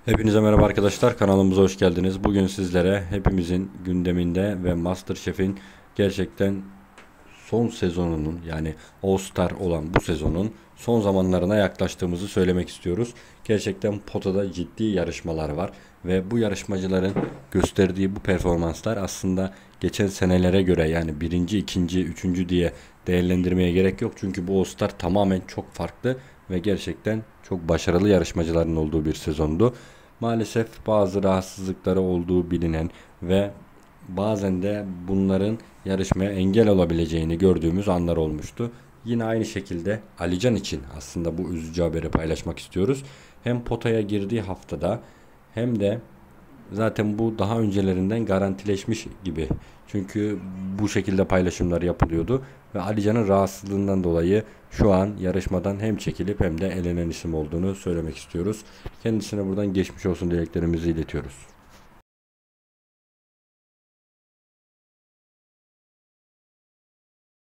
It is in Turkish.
Hepinize merhaba arkadaşlar, kanalımıza hoş geldiniz. Bugün sizlere hepimizin gündeminde ve MasterChef'in gerçekten son sezonunun, yani All Star olan bu sezonun son zamanlarına yaklaştığımızı söylemek istiyoruz. Gerçekten potada ciddi yarışmalar var ve bu yarışmacıların gösterdiği bu performanslar aslında geçen senelere göre, yani birinci, ikinci, üçüncü diye değerlendirmeye gerek yok. Çünkü bu All Star tamamen çok farklı ve gerçekten çok başarılı yarışmacıların olduğu bir sezondu. Maalesef bazı rahatsızlıkları olduğu bilinen ve bazen de bunların yarışmaya engel olabileceğini gördüğümüz anlar olmuştu. Yine aynı şekilde Alican için aslında bu üzücü haberi paylaşmak istiyoruz. Hem potaya girdiği haftada hem de zaten bu daha öncelerinden garantileşmiş gibi. Çünkü bu şekilde paylaşımlar yapılıyordu ve Alican'ın rahatsızlığından dolayı şu an yarışmadan hem çekilip hem de elenen isim olduğunu söylemek istiyoruz. Kendisine buradan geçmiş olsun dileklerimizi iletiyoruz.